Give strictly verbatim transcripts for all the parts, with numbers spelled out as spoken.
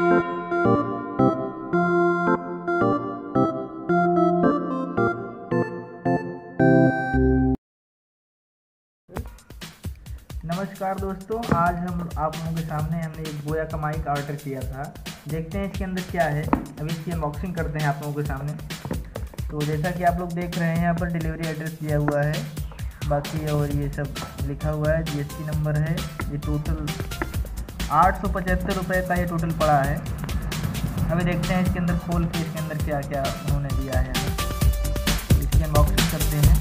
नमस्कार दोस्तों, आज हम आप लोगों के सामने हमने एक बोया का माइक ऑर्डर किया था। देखते हैं इसके अंदर क्या है। अभी इसकी अनबॉक्सिंग करते हैं आप लोगों के सामने। तो जैसा कि आप लोग देख रहे हैं, यहाँ पर डिलीवरी एड्रेस दिया हुआ है, बाकी और ये सब लिखा हुआ है, जीएसटी नंबर है। ये टोटल आठ सौ पचहत्तर रुपये का ये टोटल पड़ा है। अभी देखते हैं इसके अंदर खोल के इसके अंदर क्या क्या उन्होंने दिया है। इसकी अनबॉक्सिंग करते हैं।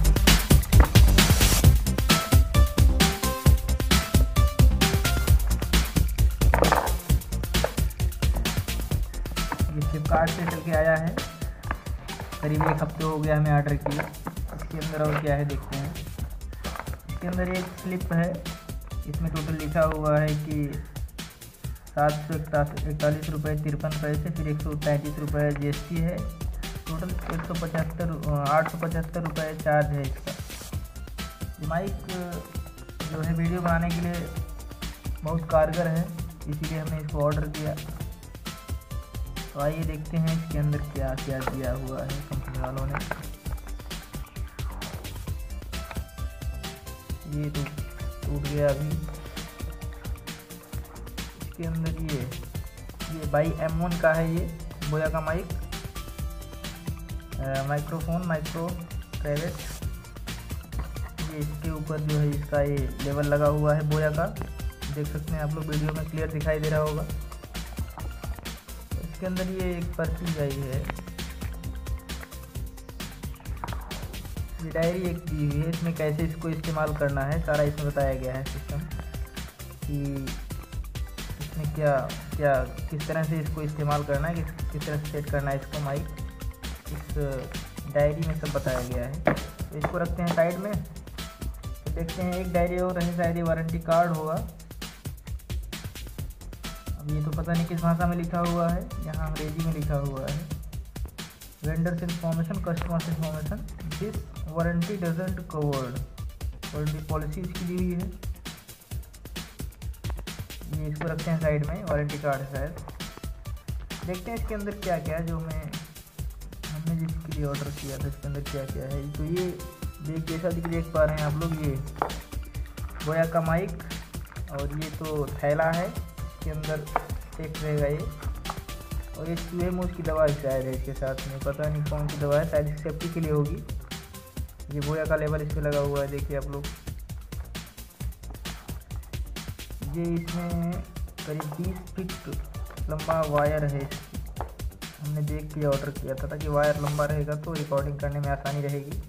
फ्लिपकार्ट से चल के आया है, करीब एक हफ्ते हो गया हमें ऑर्डर किया। इसके अंदर और क्या है देखते हैं। इसके अंदर एक स्लिप है, इसमें टोटल लिखा हुआ है कि सात सौ इकतालीस रुपये तिरपन पैसे, फिर एक सौ तैंतीस रुपये जी एस टी है। टोटल एक सौ पचहत्तर आठ सौ पचहत्तर रुपये चार्ज है इसका। माइक जो है वीडियो बनाने के लिए बहुत कारगर है, इसीलिए हमने इसको ऑर्डर किया। तो आइए देखते हैं इसके अंदर क्या क्या दिया हुआ है कंपनी वालों ने। ये तो टूट गया अभी। इसके अंदर ये ये बाई एम वन का है, ये बोया का माइक, माइक्रोफोन माइक्रो प्राइवेट। ये इसके ऊपर जो है इसका ये लेवल लगा हुआ है बोया का, देख सकते हैं आप लोग, वीडियो में क्लियर दिखाई दे रहा होगा। इसके अंदर ये एक पर्ची आई है, ये डायरी एक दी हुई है, इसमें कैसे इसको इस्तेमाल करना है सारा इसमें बताया गया है सिस्टम, कि इसमें क्या क्या किस तरह से इसको इस्तेमाल करना है, किस किस तरह से सेट करना है इसको माइक, इस डायरी में सब बताया गया है। तो इसको रखते हैं साइड में। तो देखते हैं एक डायरी और है, शायद ये वारंटी कार्ड होगा। अब ये तो पता नहीं किस भाषा में लिखा हुआ है, यहाँ अंग्रेजी में लिखा हुआ है। Vendors information, customers information, this warranty doesn't covered. Warranty policy इसकी दी हुई है। ये इसको रखते हैं साइड में, वारंटी कार्ड है शायद। देखते हैं इसके अंदर क्या क्या है, जो मैं हमने जिसके लिए ऑर्डर किया था इसके अंदर क्या क्या है। तो ये देख जैसा कि देख पा रहे हैं आप लोग, ये बोया का माइक, और ये तो थैला है, इसके अंदर एक रहेगा ये, और ये चूहे मूछ की दवा शायद है इसके साथ में, पता नहीं कौन सी दवा है, शायद सेफ्टी के लिए होगी। ये बोया का लेबल इस पर लगा हुआ है, देखिए आप लोग। ये इसमें करीब बीस फीट लंबा वायर है, हमने देख के ऑर्डर किया था ताकि वायर लंबा रहेगा तो रिकॉर्डिंग करने में आसानी रहेगी।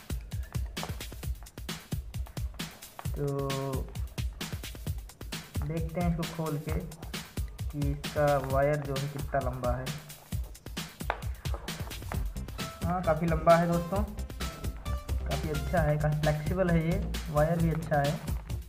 तो देखते हैं इसको खोल के कि इसका वायर जो है कितना लंबा है। हाँ, काफ़ी लंबा है दोस्तों, काफ़ी अच्छा है, काफ़ी फ्लेक्सिबल है, ये वायर भी अच्छा है।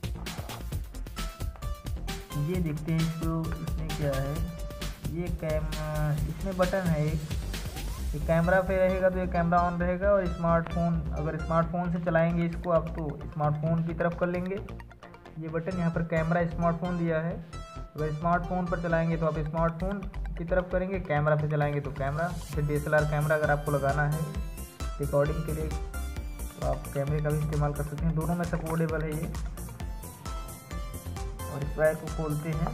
ये देखते हैं इसको, इसमें क्या है। ये कैम इसमें बटन है एक, ये कैमरा पे रहेगा तो ये कैमरा ऑन रहेगा, और स्मार्टफोन, अगर स्मार्टफोन से चलाएंगे इसको आप तो स्मार्टफोन की तरफ कर लेंगे। ये बटन यहाँ पर कैमरा स्मार्टफोन दिया है, अगर स्मार्टफोन पर चलाएंगे तो आप स्मार्टफोन की तरफ करेंगे, कैमरा पे चलाएंगे तो कैमरा। फिर D S L R camera अगर आपको लगाना है रिकॉर्डिंग के लिए तो आप कैमरे का भी इस्तेमाल कर सकते हैं, दोनों में सपोर्टेबल है ये। और इस वायर को खोलते हैं,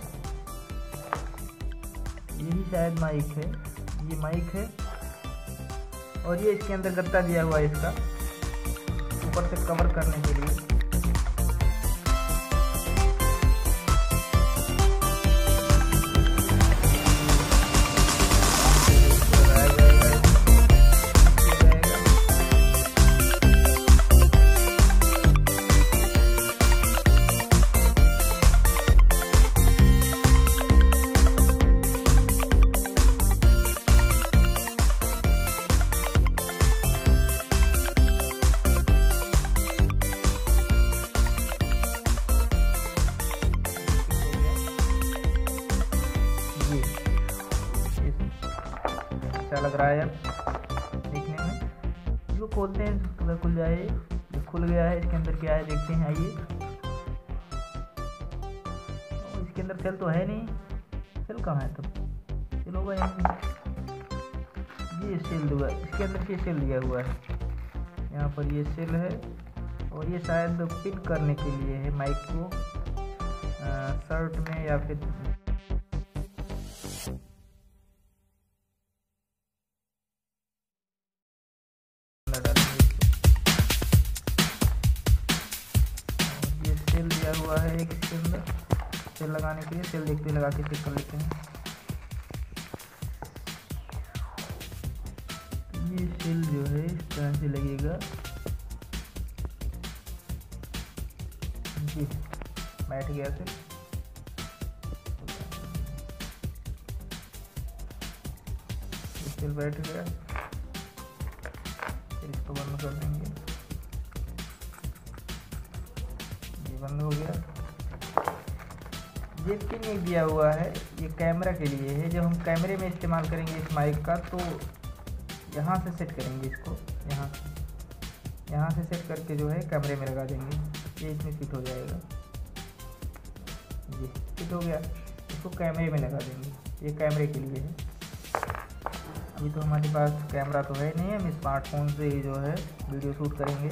यही शायद माइक है, ये माइक है। और ये इसके अंदर गत्ता दिया हुआ है इसका ऊपर से कवर करने के लिए। अच्छा लग रहा है अब देखने में। इसको खोलते हैं, अगर खुल जाए, ये खुल गया है। इसके अंदर क्या है देखते हैं, आइए। इसके अंदर सेल तो है नहीं, सेल कहाँ है तब? होगा यहाँ ये सेल हुआ, इसके अंदर ये सेल दिया हुआ है, यहाँ पर ये सेल है और ये शायद पिन करने के लिए है माइक को शर्ट में या फिर ये सेल दिया हुआ है एक इसके अंदर सेल लगाने के लिए। सेल देखते लगा के चेक कर लेते हैं। ये सेल जो है इस तरह से लगेगा जी, बैठ गया सेल। सेल बैठ गया, फिर इसको बंद कर देंगे। ये बंद हो गया। ये पिन एक दिया हुआ है, ये कैमरा के लिए है। जब हम कैमरे में इस्तेमाल करेंगे इस माइक का तो यहाँ से सेट करेंगे इसको, यहाँ से यहाँ से सेट करके जो है कैमरे में लगा देंगे। ये इसमें फिट हो जाएगा, ये फिट हो गया। इसको कैमरे में लगा देंगे, ये कैमरे के लिए है। अभी तो हमारे पास कैमरा तो है नहीं, हम स्मार्टफोन से ही जो है वीडियो शूट करेंगे।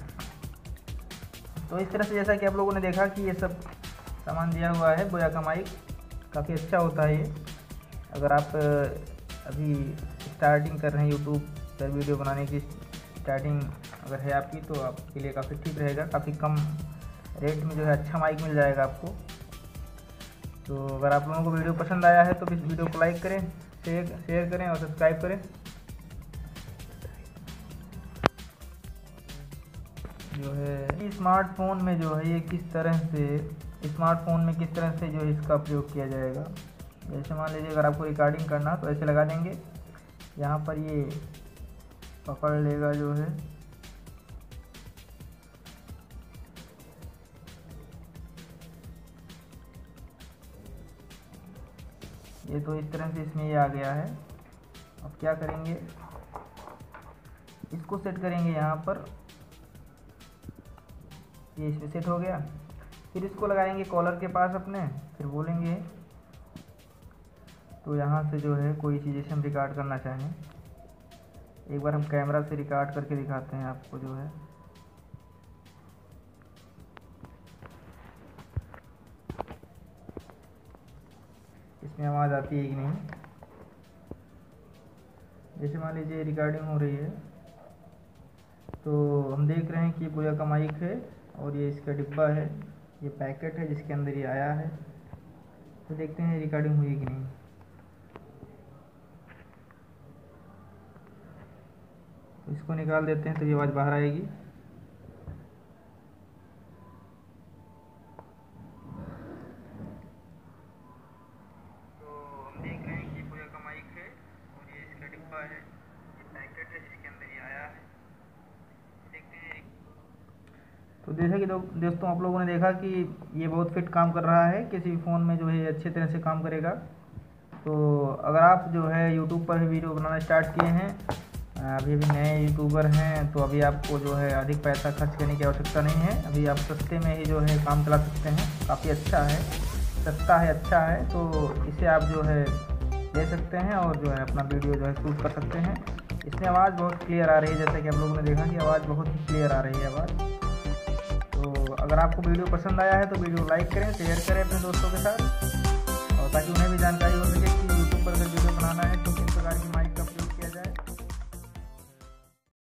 तो इस तरह से जैसा कि आप लोगों ने देखा कि ये सब सामान दिया हुआ है। बोया का माइक काफ़ी अच्छा होता है ये। अगर आप अभी स्टार्टिंग कर रहे हैं यूट्यूब पर वीडियो बनाने की स्टार्टिंग अगर है आपकी, तो आपके लिए काफ़ी ठीक रहेगा। काफ़ी कम रेट में जो है अच्छा माइक मिल जाएगा आपको। तो अगर आप लोगों को वीडियो पसंद आया है तो इस वीडियो को लाइक करें, शेयर शेयर करें और सब्सक्राइब करें। जो है स्मार्टफोन में जो है ये किस तरह से स्मार्टफोन में किस तरह से जो है इसका प्रयोग किया जाएगा। जैसे मान लीजिए अगर आपको रिकॉर्डिंग करना तो ऐसे लगा देंगे, यहाँ पर ये पकड़ लेगा जो है। ये तो इस तरह से इसमें ये आ गया है। अब क्या करेंगे, इसको सेट करेंगे यहाँ पर, ये इसमें सेट हो गया। फिर इसको लगाएंगे कॉलर के पास अपने, फिर बोलेंगे तो यहाँ से जो है कोई चीज़ जैसे हम रिकॉर्ड करना चाहें, एक बार हम कैमरा से रिकॉर्ड करके दिखाते हैं आपको। जो है इसमें आवाज़ आती है कि नहीं। जैसे मान लीजिए रिकॉर्डिंग हो रही है तो हम देख रहे हैं कि बोया का माइक है और ये इसका डिब्बा है, ये पैकेट है जिसके अंदर ये आया है। तो देखते हैं रिकॉर्डिंग हुई कि नहीं। तो इसको निकाल देते हैं तो ये आवाज़ बाहर आएगी। तो हम देख रहे हैं कि बोया का माइक है और ये इसका डिब्बा है, ये पैकेट है जिसके अंदर ये आया है। देखते हैं। तो जैसा कि दोस्तों आप लोगों ने देखा कि ये बहुत फिट काम कर रहा है, किसी भी फ़ोन में जो है अच्छे तरह से काम करेगा। तो अगर आप जो है यूट्यूब पर वीडियो बनाना स्टार्ट किए हैं, अभी अभी नए यूट्यूबर हैं, तो अभी आपको जो है अधिक पैसा खर्च करने की आवश्यकता नहीं है। अभी आप सस्ते में ही जो है काम चला सकते हैं। काफ़ी अच्छा है, सस्ता है, अच्छा है। तो इसे आप जो है ले सकते हैं और जो है अपना वीडियो जो है शूट कर सकते हैं। इसमें आवाज़ बहुत क्लियर आ रही है, जैसा कि आप लोगों ने देखा कि आवाज़ बहुत ही क्लियर आ रही है आवाज़। तो अगर आपको वीडियो पसंद आया है तो वीडियो लाइक करें, शेयर करें अपने दोस्तों के साथ, और ताकि उन्हें भी जानकारी हो